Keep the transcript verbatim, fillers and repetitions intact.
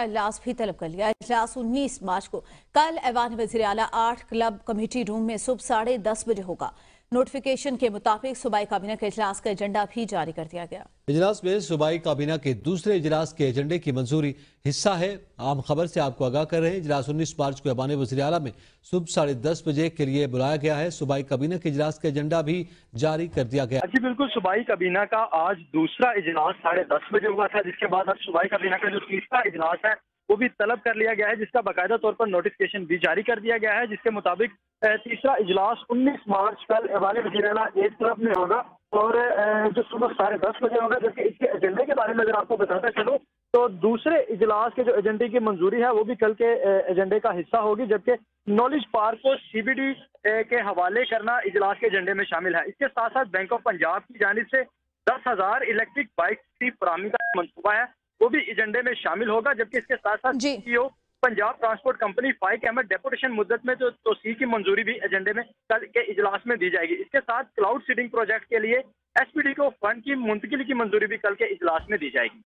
इजलास भी तलब कर लिया। इजलास उन्नीस मार्च को कल ऐवान वज़ीर आला आठ क्लब कमेटी रूम में सुबह साढ़े दस बजे होगा। नोटिफिकेशन के मुताबिक सूबाई काबीना के इजलास का एजेंडा भी जारी कर दिया गया। इजलास में सूबाई काबीना के दूसरे इजलास के एजेंडे की मंजूरी हिस्सा है। आम खबर से आपको आगाह कर रहे हैं, इजलास उन्नीस मार्च को ऐवान वज़ीर आला में सुबह साढ़े दस बजे के लिए बुलाया गया है। सूबाई काबीना के इजलास का एजेंडा भी जारी कर दिया गया। जी बिल्कुल, सूबाई काबीना का आज दूसरा इजलास साढ़े दस बजे हुआ था, जिसके बाद अब सूबाई काबीना का जो तीसरा इजलास है वो भी तलब कर लिया गया है, जिसका बाकायदा तौर पर नोटिफिकेशन भी जारी कर दिया गया है, जिसके मुताबिक तीसरा इजलास उन्नीस मार्च कल ऐवान वज़ीर आला एक क्लब में होगा और जो सुबह साढ़े दस बजे होगा। जबकि इसके एजेंडे के बारे में अगर आपको बताता चलो तो दूसरे इजलास के जो एजेंडे की मंजूरी है वो भी कल के एजेंडे का हिस्सा होगी, जबकि नॉलेज पार्क को सीबीडी के हवाले करना इजलास के एजेंडे में शामिल है। इसके साथ साथ बैंक ऑफ पंजाब की जानिब से दस हजार इलेक्ट्रिक बाइक की फराहमी का मंसूबा है, वो भी एजेंडे में शामिल होगा। जबकि इसके साथ साथ CEO Punjab transport company Faiq Ahmed deputation मुद्दत में जो तोसी की मंजूरी भी एजेंडे में कल के इजलास में दी जाएगी। इसके साथ क्लाउड सीडिंग प्रोजेक्ट के लिए एसपीडी को फंड की मुंतकिली की मंजूरी भी कल के इजलास में दी जाएगी।